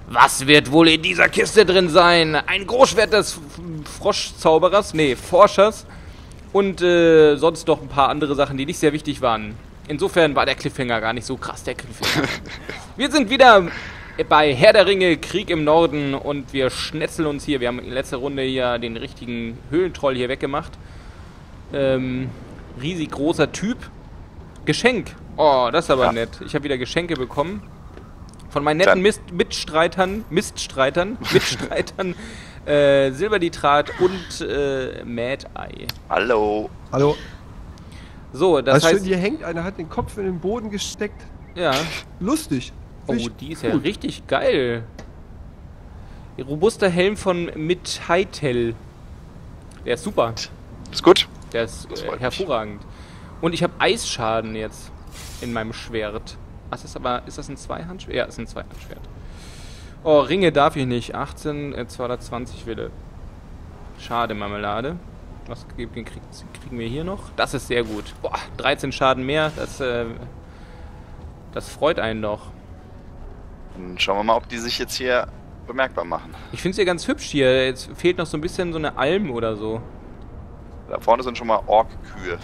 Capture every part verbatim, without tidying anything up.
Was wird wohl in dieser Kiste drin sein? Ein Großschwert des Froschzauberers, nee, Forschers. Und äh, sonst noch ein paar andere Sachen, die nicht sehr wichtig waren. Insofern war der Cliffhanger gar nicht so krass, der Cliffhanger. Wir sind wieder bei Herr der Ringe, Krieg im Norden. Und wir schnetzeln uns hier. Wir haben in letzter Runde hier den richtigen Höhlentroll hier weggemacht. Ähm, riesig großer Typ. Geschenk. Oh, das ist aber ja. nett. Ich habe wieder Geschenke bekommen. Von meinen netten Mist Mitstreitern, Miststreitern, Mitstreitern, äh, Silbernitrat und äh, Mad Eye. Hallo. Hallo. So, das also heißt... Schön, hier hängt einer, hat den Kopf in den Boden gesteckt. Ja. Lustig. Oh, die ist ja gut. Richtig geil. Robuster Helm von Mithaitel. Der ist super. Ist gut. Der ist äh, hervorragend. Mich. Und ich habe Eisschaden jetzt in meinem Schwert. Was ist aber, ist das ein Zweihandschwert? Ja, ist ein Zweihandschwert. Oh, Ringe darf ich nicht. achtzehn, äh, zweihundertzwanzig Wille. Schade, Marmelade. Was kriegen, kriegen wir hier noch? Das ist sehr gut. Boah, dreizehn Schaden mehr. Das, äh, das freut einen doch. Dann schauen wir mal, ob die sich jetzt hier bemerkbar machen. Ich finde es ja ganz hübsch hier. Jetzt fehlt noch so ein bisschen so eine Alm oder so. Da vorne sind schon mal Ork-Kühe.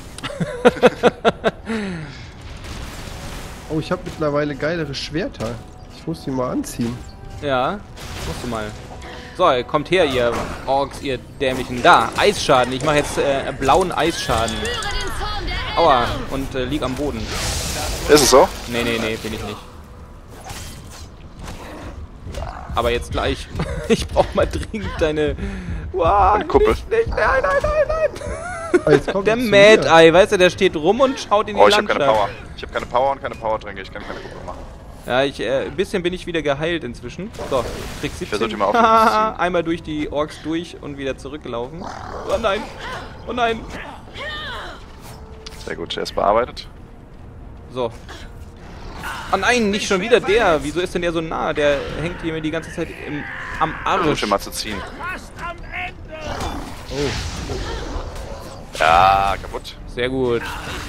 Oh, ich habe mittlerweile geilere Schwerter. Ich muss die mal anziehen. Ja, musst du mal. So, kommt her, ihr Orks, ihr dämlichen. Da, Eisschaden. Ich mache jetzt äh, blauen Eisschaden. Aua, und äh, lieg am Boden. Ist es so? Nee, nee, nee, bin ich nicht. Aber jetzt gleich. Ich brauch mal dringend deine... Wow, eine Kuppel. Nicht, nicht. Nein, nein, nein, nein. Oh, jetzt kommt der Mad Eye, weißt du, der steht rum und schaut in die oh, ich Landschaft. Ich habe keine Power. Ich habe keine Power und keine Powertränke. Ich kann keine Kuppel machen. Ja, ich, äh, ein bisschen bin ich wieder geheilt inzwischen. So, Trick siebzehn. Ich versuche mal auf. Einmal durch die Orks durch und wieder zurückgelaufen. Oh nein. Oh nein. Sehr gut, er ist bearbeitet. So. Oh nein, nicht schon wieder der. Wieso ist denn der so nah? Der hängt hier mir die ganze Zeit im, am Arsch. Versuche mal zu ziehen. Oh. Ja, kaputt. Sehr gut.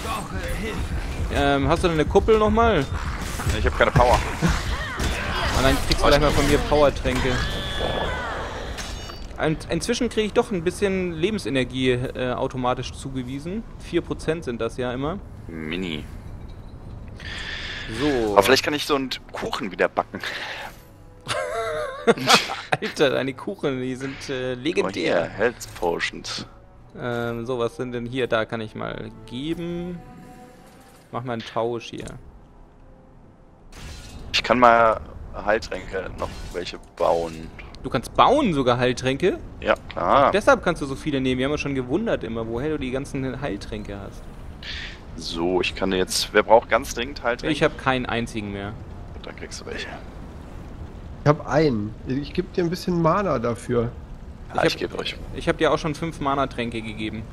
Ähm, hast du denn eine Kuppel nochmal? Ich habe keine Power. Oh nein, kriegst du gleich mal von mir Powertränke. Und inzwischen kriege ich doch ein bisschen Lebensenergie äh, automatisch zugewiesen. vier Prozent sind das ja immer. Mini. So. Aber vielleicht kann ich so einen Kuchen wieder backen. Alter, deine Kuchen, die sind äh, legendär. Oh, hier, Health Potions. Ähm, so, was sind denn hier? Da kann ich mal geben. Mach mal einen Tausch hier. Ich kann mal Heiltränke noch welche bauen. Du kannst bauen sogar Heiltränke? Ja, klar. Ach, deshalb kannst du so viele nehmen. Wir haben uns schon gewundert immer, woher du die ganzen Heiltränke hast. So, ich kann jetzt... Wer braucht ganz dringend Heiltränke? Ich habe keinen einzigen mehr. Dann kriegst du welche. Ich habe einen. Ich gebe dir ein bisschen Mana dafür. Ja, ich ich gebe euch. Ich habe dir auch schon fünf Mana-Tränke gegeben.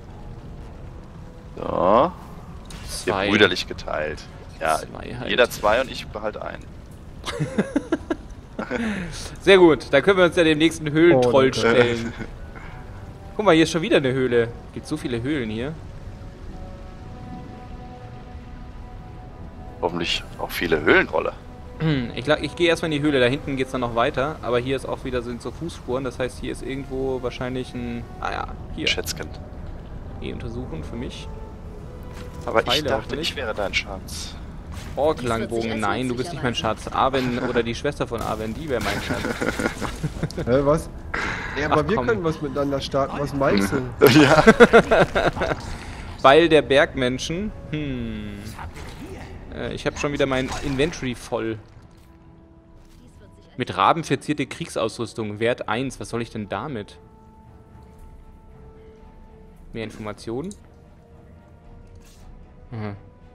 So. Zwei. Hier brüderlich geteilt. Ja, zwei halt. Jeder zwei und ich behalte einen. Sehr gut, da können wir uns ja dem nächsten Höhlentroll oh, stellen. Guck mal, hier ist schon wieder eine Höhle. Gibt so viele Höhlen hier. Hoffentlich auch viele Höhlentrolle. Ich, ich gehe erstmal in die Höhle, da hinten geht es dann noch weiter. Aber hier ist auch wieder sind so Fußspuren, das heißt, hier ist irgendwo wahrscheinlich ein... Ah ja, hier. Schätzchen. Eh untersuchen für mich. Aber Pfeile ich dachte, nicht. ich wäre dein Schatz. Ork-Langbogen, nein, du bist nicht mein Schatz. Arwen oder die Schwester von Arwen, die wäre mein Schatz. Hä, was? Ja, aber Ach, wir komm. können was miteinander starten. Was meinst du? Ja. Beil der Bergmenschen. Hm. Äh, ich habe schon wieder mein Inventory voll. Mit Raben verzierte Kriegsausrüstung. Wert eins. Was soll ich denn damit? Mehr Informationen? Aha.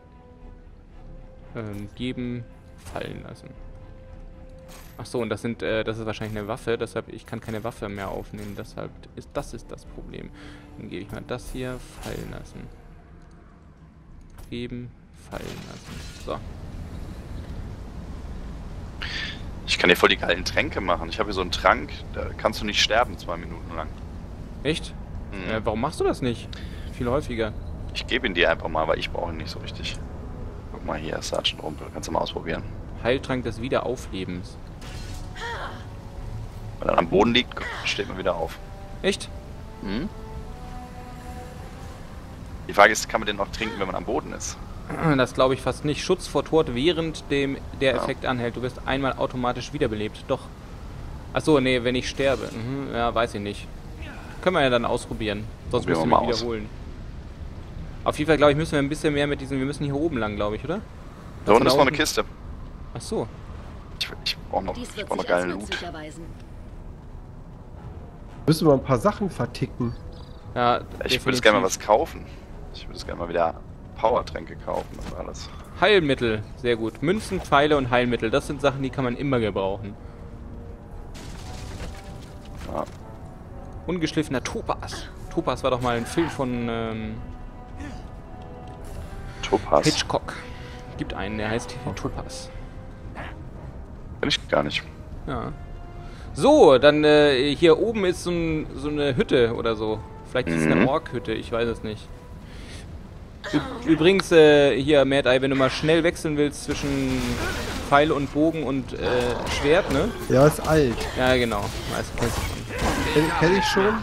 Ähm, geben, fallen lassen. Ach so, und das sind, äh, das ist wahrscheinlich eine Waffe, deshalb ich kann keine Waffe mehr aufnehmen, deshalb ist das ist das Problem. Dann gebe ich mal das hier, fallen lassen. Geben, fallen lassen. So. Ich kann dir voll die geilen Tränke machen. Ich habe hier so einen Trank, da kannst du nicht sterben, zwei Minuten lang. Echt? Mhm. Äh, warum machst du das nicht? Viel häufiger. Ich gebe ihn dir einfach mal, weil ich brauche ihn nicht so richtig. Guck mal hier, Sergeant Rumpel, kannst du mal ausprobieren. Heiltrank des Wiederauflebens. Wenn er am Boden liegt, steht man wieder auf. Echt? Hm? Die Frage ist, kann man den noch trinken, wenn man am Boden ist? Das glaube ich fast nicht. Schutz vor Tod, während dem der Ja. Effekt anhält. Du wirst einmal automatisch wiederbelebt. Doch. Achso, nee, wenn ich sterbe. Mhm, ja, weiß ich nicht. Können wir ja dann ausprobieren. Sonst Probieren müssen wir wir mal aus. wiederholen. Auf jeden Fall, glaube ich, müssen wir ein bisschen mehr mit diesen... Wir müssen hier oben lang, glaube ich, oder? Da unten ist noch eine unten- Kiste. Achso. Ich, ich brauche noch, Dies ich wird brauch noch sich als geilen Loot. nützlich erweisen. Müssen wir ein paar Sachen verticken. Ja, Ich würde gerne mal was kaufen. Ich würde gerne mal wieder Powertränke kaufen und alles. Heilmittel, sehr gut. Münzen, Pfeile und Heilmittel, das sind Sachen, die kann man immer gebrauchen. Ja. Ungeschliffener Topaz. Topaz war doch mal ein Film von ähm, Topaz. Hitchcock. Gibt einen, der heißt Topaz. Kenn ich gar nicht. Ja. So, dann äh, hier oben ist so, ein, so eine Hütte oder so. Vielleicht ist es eine Mhm. Ork-Hütte, ich weiß es nicht. Ü Übrigens, äh, hier, Mad Eye, wenn du mal schnell wechseln willst zwischen Pfeil und Bogen und äh, Schwert, ne? Ja, ist alt. Ja, genau. Weißt du, kennst du schon. Kenn, kenn ich schon.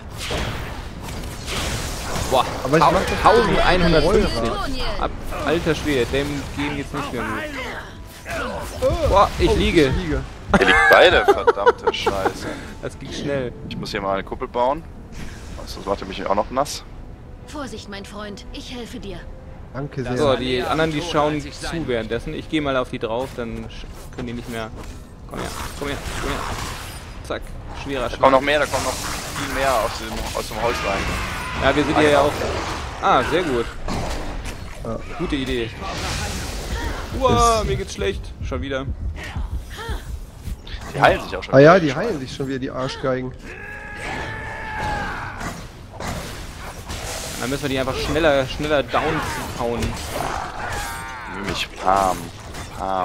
Boah, Aber ich mach das elfhundertfünfzig. Ab, alter Schwede, dem gehen jetzt nicht mehr gut. Boah, ich liege. Ich liege. Hier liegt beide, verdammte Scheiße. Das ging schnell. Ich muss hier mal eine Kuppel bauen. Sonst macht er mich auch noch nass. Vorsicht, mein Freund, ich helfe dir. Danke sehr. So, die anderen, die schauen zu währenddessen. Ich gehe mal auf die drauf, dann sch- können die nicht mehr... Komm her, komm her, komm her. Zack, schwerer Da kommen Schlag. noch mehr, da kommen noch viel mehr aus dem, aus dem Häuslein. Ja, wir sind hier ja auch... Ah, sehr gut. Ja. Gute Idee. Uah, mir geht's schlecht. Schon wieder. Die heilen sich auch schon. Ah ja, die heilen sich schon wieder, die Arschgeigen. Dann müssen wir die einfach schneller, schneller down hauen. Mich Pam. Pam.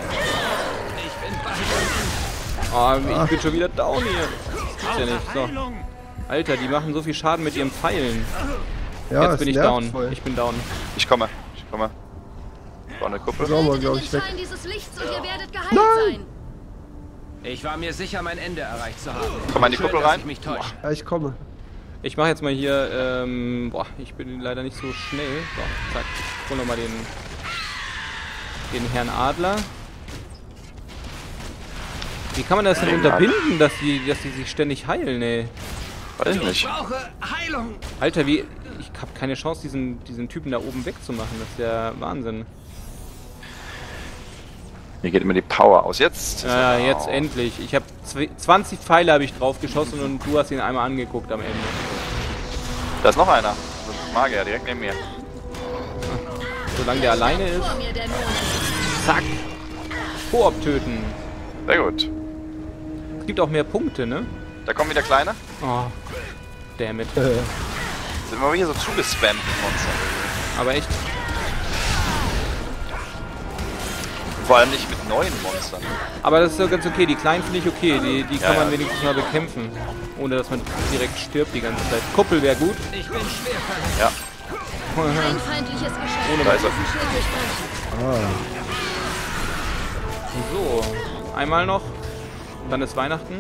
Oh, ich bin schon wieder down hier. Das gibt's ja nicht. So. Alter, die machen so viel Schaden mit ihren Pfeilen. Ja, Jetzt es bin ich nervt down. voll. Ich bin down. Ich komme. Ich komme. Baue eine Kuppel. Sauber, Haltet glaube den ich, weg. Schein dieses Lichts und ihr werdet geheilt Nein! sein. Ich war mir sicher, mein Ende erreicht zu haben. Komm mal in die Schön, Kuppel dass rein. ich mich täusche. Ja, ich komme. Ich mache jetzt mal hier, ähm, boah, ich bin leider nicht so schnell. So, zack. Ich hol nochmal den, den Herrn Adler. Wie kann man das denn unterbinden, dass die, dass die sich ständig heilen, ey? Weiß ich nicht. brauche Heilung. Alter, wie, ich habe keine Chance, diesen, diesen Typen da oben wegzumachen. Das ist ja Wahnsinn. Mir geht immer die Power aus. Jetzt. ist Ja, er jetzt down. endlich. Ich habe zwanzig Pfeile habe ich drauf geschossen und du hast ihn einmal angeguckt am Ende. Da ist noch einer. So ein Magier direkt neben mir. Solange der alleine ist, Vor mir der Mond. zack. Koop töten. Sehr gut. Es gibt auch mehr Punkte, ne? Da kommen wieder kleine. Oh, damn it. Äh, Sind wir hier so zugespammt, die Monster. Aber echt, Vor allem nicht mit neuen Monstern. aber das ist ja ganz okay. Die kleinen finde ich okay. Die, die kann Ja, man ja. wenigstens mal bekämpfen. Ohne dass man direkt stirbt die ganze Zeit. Kuppel wäre gut. Ich bin schwer verletzt. Ja. Ein feindliches Geschöpf. Da ist er. Diesen Schild durchbrechen. ah, So, einmal noch. Dann ist Weihnachten.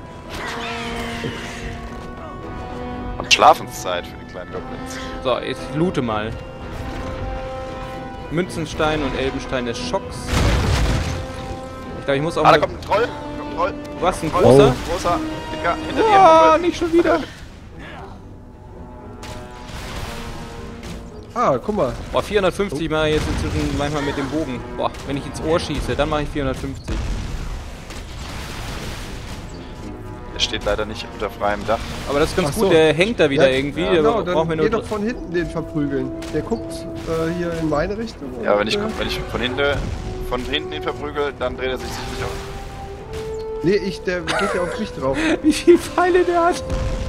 Und Schlafenszeit für die kleinen Goblins. So, ich loote mal. Münzenstein und Elbenstein des Schocks. Ich glaube, ich muss auch Ah, da mal... kommt ein Troll. Da kommt ein Troll. Was, ein Troll. großer? Großer. Dicker. Hinter dir. Ah, Kumpel. nicht schon wieder. ah, guck mal. Boah, vierhundertfünfzig mache ich jetzt inzwischen manchmal mit dem Bogen. Boah, wenn ich ins Ohr schieße, dann mache ich vierhundertfünfzig. Der steht leider nicht unter freiem Dach. Aber das ist ganz Ach gut, so. der hängt da wieder Ja, irgendwie. ja, der Genau, braucht dann mir geh nur... doch von hinten den verprügeln. Der guckt äh, hier in meine Richtung. Ja, und, wenn ich, äh, wenn ich von hinten, von hinten ihn verprügel, dann dreht er sich sicherlich um. Nee, ich, der geht ja auf mich drauf. Wie viele Pfeile der hat.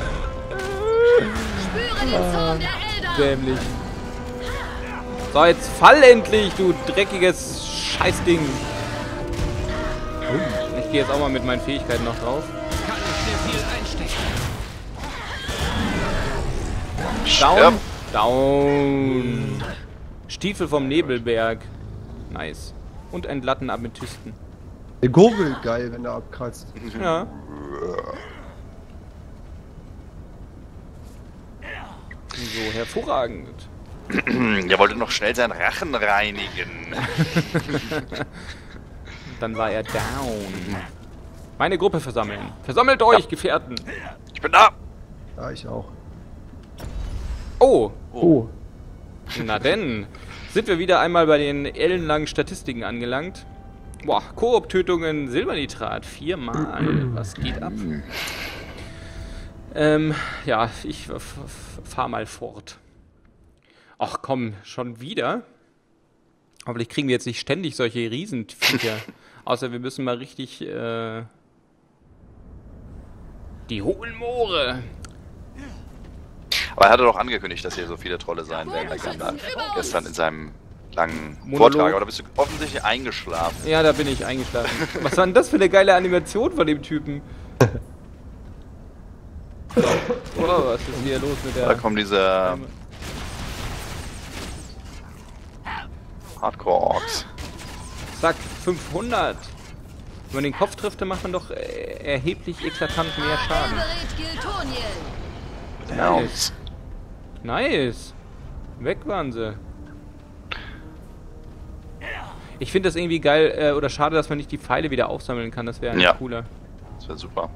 Spüre den Zorn der Elder. Dämlich. So, jetzt fall endlich, du dreckiges Scheißding. Ich gehe jetzt auch mal mit meinen Fähigkeiten noch drauf. Kann ich dir viel einstecken. Down. Stirb. Down. Stiefel vom Nebelberg. Nice. Und entlatten Amethysten. Der gurgelt geil, wenn er abkratzt. Ja. So, hervorragend. Er wollte noch schnell seinen Rachen reinigen. Dann war er down. Meine Gruppe versammeln. Versammelt euch, ja. Gefährten. Ich bin da. Ja, ich auch. Oh. Oh. Na denn. Sind wir wieder einmal bei den ellenlangen Statistiken angelangt. Boah, Koop-Tötungen, Silbernitrat. Viermal. Was geht ab? Ähm, ja, ich fahr mal fort. Ach komm, schon wieder? Hoffentlich kriegen wir jetzt nicht ständig solche Riesenviecher. Außer wir müssen mal richtig, äh... die hohen Moore. Aber er hatte doch angekündigt, dass hier so viele Trolle sein werden. Gestern in seinem langen Monolog. Vortrag. Oder bist du offensichtlich eingeschlafen? Ja, da bin ich eingeschlafen. Was war denn das für eine geile Animation von dem Typen? So. Oh, was ist hier los mit der... Da kommen diese... Hardcore-Orks. Zack, fünfhundert. Wenn man den Kopf trifft, dann macht man doch äh, erheblich eklatant mehr Schaden. Nice. Nice. Weg waren sie. Ich finde das irgendwie geil, äh, oder schade, dass man nicht die Pfeile wieder aufsammeln kann. Das wäre ja. cooler. Das wäre super.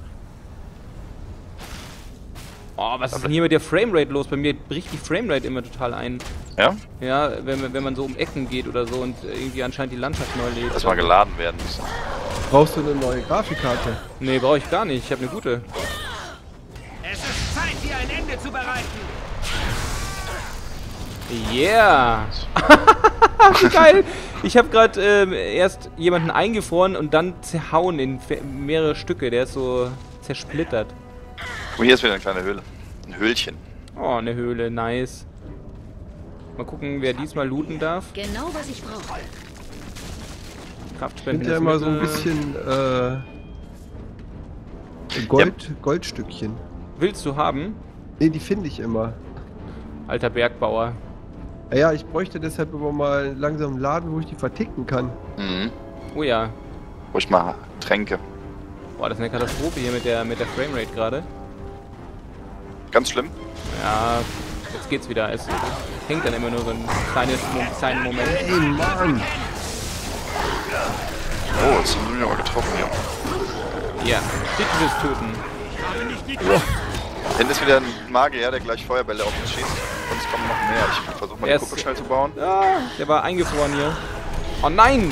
Oh, was ist denn hier mit der Framerate los? Bei mir bricht die Framerate immer total ein. Ja? Ja, wenn, wenn man so um Ecken geht oder so und irgendwie anscheinend die Landschaft neu lädt. Dass mal geladen werden muss. Brauchst du eine neue Grafikkarte? Nee, brauche ich gar nicht. Ich habe eine gute. Es ist Zeit, hier ein Ende zu bereiten. Yeah! Wie geil! Ich habe gerade ähm, erst jemanden eingefroren und dann zerhauen in mehrere Stücke. Der ist so zersplittert. Oh, hier ist wieder eine kleine Höhle. Ein Höhlchen. Oh, eine Höhle. Nice. Mal gucken, wer diesmal looten darf. Genau, was ich brauche. Kraftspenden. Ich finde ja immer so ein bisschen äh, Gold, ja. Goldstückchen. Willst du haben? Ne, die finde ich immer. Alter Bergbauer. Ja, ich bräuchte deshalb immer mal langsam einen Laden, wo ich die verticken kann. Mhm. Oh ja. Wo ich mal Tränke. Boah, das ist eine Katastrophe hier mit der, mit der Framerate gerade. Ganz schlimm. Ja, jetzt geht's wieder. Es hängt dann immer nur so ein kleines, kleinen Moment. Ey, Mann! Oh, jetzt sind wir aber getroffen hier. Ja, Ditches töten. Oh. Hinten ist wieder ein Magier, der gleich Feuerbälle auf uns schießt. Und es kommen noch mehr. Ich versuche mal die Kuppel schnell zu bauen. Ah, der war eingefroren hier. Oh nein!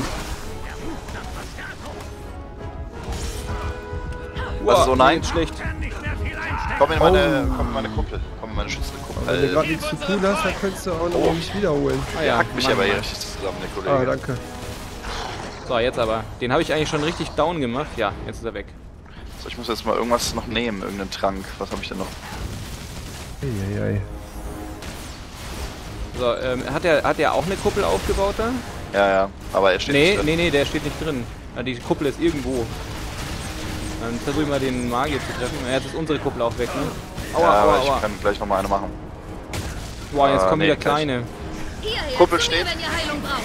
Was, so nein? Schlecht. Komm in meine, oh. komm in meine Kuppel. Komm in meine schützende Kuppel. Wenn du gerade nichts zu tun hast, dann könntest du auch noch oh. mich wiederholen. Ah, ja, ja, hackt mich aber hier richtig zusammen, der Kollege. Ah, danke. So, jetzt aber. Den habe ich eigentlich schon richtig down gemacht. Ja, jetzt ist er weg. So, ich muss jetzt mal irgendwas noch nehmen. Irgendeinen Trank. Was habe ich denn noch? Eieiei. So, ähm, hat er hat er auch eine Kuppel aufgebaut da? Ja, ja. Aber er steht nee, nicht drin. Nee, nee, der steht nicht drin. Die Kuppel ist irgendwo. Dann versuche ich mal den Magier zu treffen. Ja, jetzt ist unsere Kuppel auch weg, ne? Aua, ja, aber aua, ich aua. kann gleich noch mal eine machen. Boah, jetzt äh, kommen nee, wieder kleine. Hierher, Kuppel zu steht. mir, wenn ihr Heilung braucht.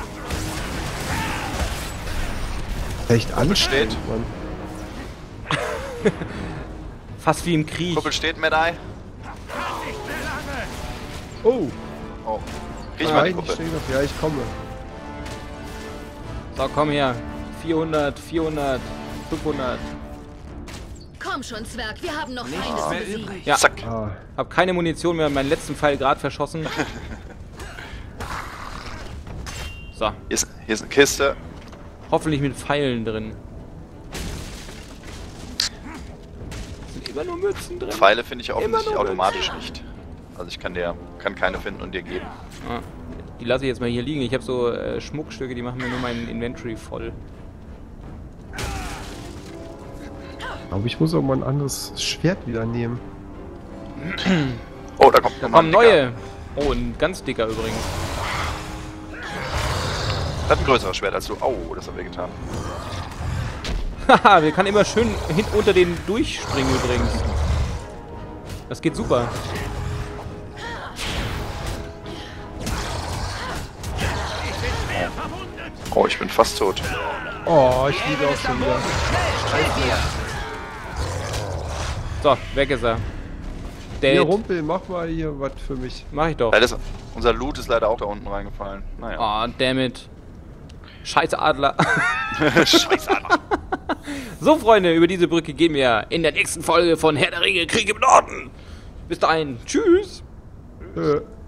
Echt alles steht. Mann. Fast wie im Krieg. Kuppel steht, Medai. Oh! Oh. Riech Ah, mal die ich Kuppel. stehe noch. Ja, ich komme. So, komm her. vierhundert, vierhundert, fünfhundert. Komm schon, Zwerg, wir haben noch Nichts Feinde mehr besiegt. übrig. Ja, Zack. Ah. hab keine Munition mehr, meinen letzten Pfeil gerade verschossen. So, Hier ist, hier ist eine Kiste. hoffentlich mit Pfeilen drin. Sind immer nur Mützen drin. Pfeile finde ich ja offensichtlich Immer nur automatisch nicht. Also ich kann dir kann keine finden und dir geben. Ah, die lasse ich jetzt mal hier liegen. Ich habe so äh, Schmuckstücke, die machen mir nur mein Inventory voll. Aber ich muss auch mal ein anderes Schwert wieder nehmen. Oh, da kommt Da nochmal kommen ein Dicker. neue. Oh, ein ganz dicker übrigens. Das hat ein größeres Schwert als du. Oh, das hat wehgetan. Haha, wir kann immer schön hinten unter den durchspringen übrigens. Das geht super. Oh, ich bin fast tot. Oh, ich liebe auch schon wieder. So, weg ist er. Dad. Hier, Rumpel, mach mal hier was für mich. Mach ich doch. Ja, das, unser Loot ist leider auch da unten reingefallen. Naja. Oh, dammit. Scheiß Adler. Scheiße, Alter. So, Freunde, über diese Brücke gehen wir in der nächsten Folge von Herr der Ringe, Krieg im Norden. Bis dahin. Tschüss. Äh.